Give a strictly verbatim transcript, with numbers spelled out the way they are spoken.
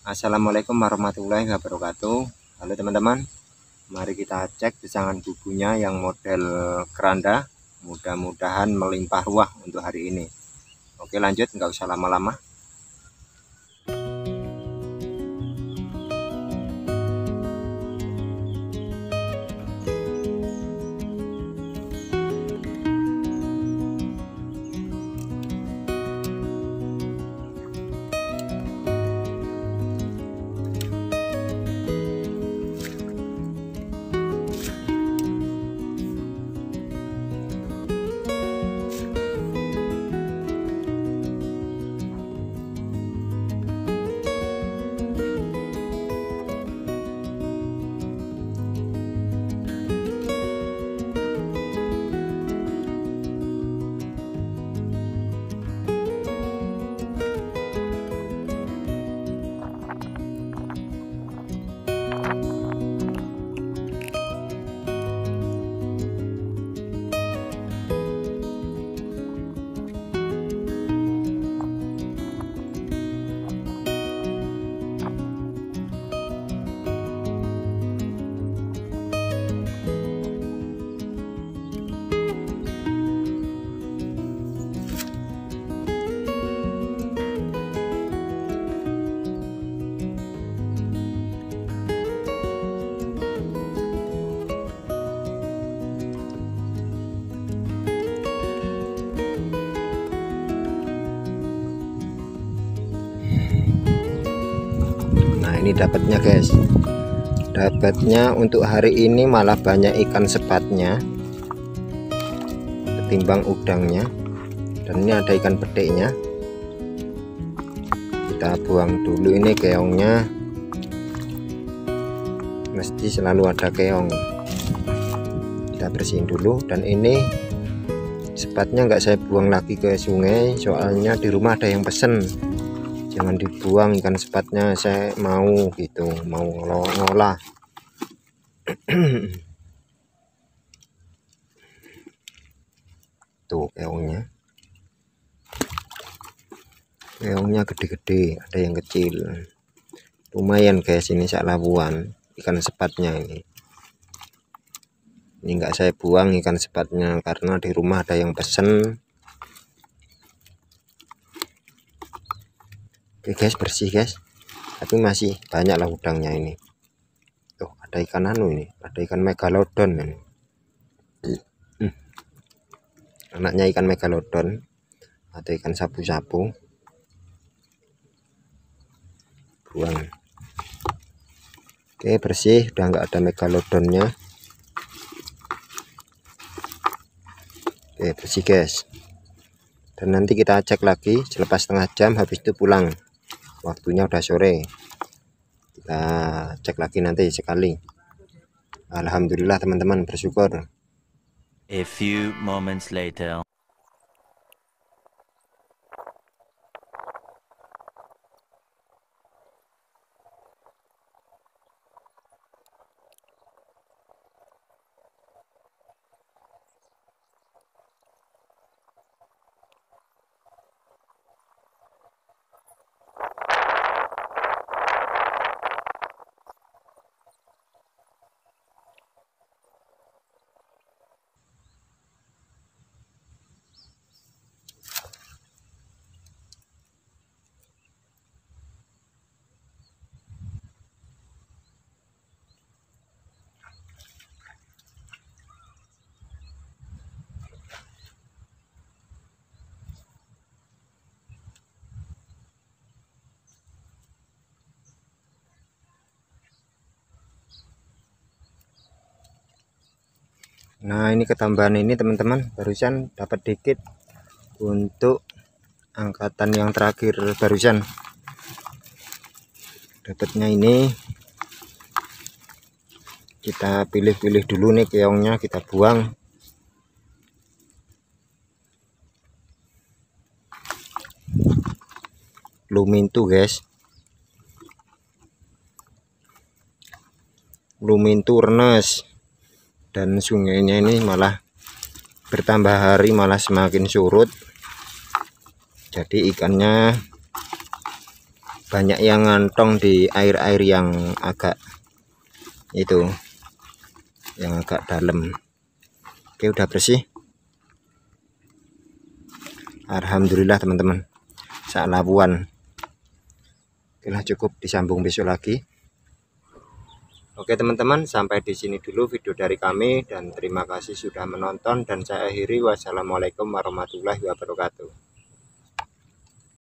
Assalamualaikum warahmatullahi wabarakatuh. Halo teman-teman, mari kita cek desangan bubunya yang model keranda. Mudah-mudahan melimpah ruah untuk hari ini. Oke, lanjut, nggak usah lama-lama. Nah, ini dapatnya guys, dapatnya untuk hari ini malah banyak ikan sepatnya ketimbang udangnya, dan ini ada ikan pedeknya. Kita buang dulu, ini keongnya mesti selalu ada keong, kita bersihin dulu. Dan ini sepatnya nggak saya buang lagi ke sungai, soalnya di rumah ada yang pesen jangan dibuang ikan sepatnya, saya mau gitu, mau ngolah. Tuh keongnya, keongnya gede-gede, ada yang kecil, lumayan guys. Ini sak labuan ikan sepatnya ini. Ini enggak saya buang ikan sepatnya karena di rumah ada yang pesen. Oke guys, bersih guys, tapi masih banyak lah udangnya ini. Tuh ada ikan anu ini, ada ikan megalodon ini. Hmm. Anaknya ikan megalodon atau ikan sapu-sapu. Buang. Oke, bersih, udah nggak ada megalodonnya. Oke, bersih guys. Dan nanti kita cek lagi selepas setengah jam, habis itu pulang. Waktunya udah sore, kita cek lagi nanti sekali. Alhamdulillah teman-teman, bersyukur. A few moments later. Nah, ini ketambahan ini teman-teman, barusan dapat dikit untuk angkatan yang terakhir. Barusan dapatnya ini, kita pilih-pilih dulu nih keongnya, kita buang. Lumintu guys, Lumintu Renes. Dan sungainya ini malah bertambah hari malah semakin surut, jadi ikannya banyak yang ngantong di air-air yang agak itu yang agak dalam. Oke, udah bersih, alhamdulillah teman-teman. Sak labuan. Oke lah, cukup, disambung besok lagi. Oke teman-teman, sampai di sini dulu video dari kami dan terima kasih sudah menonton, dan saya akhiri wassalamualaikum warahmatullahi wabarakatuh.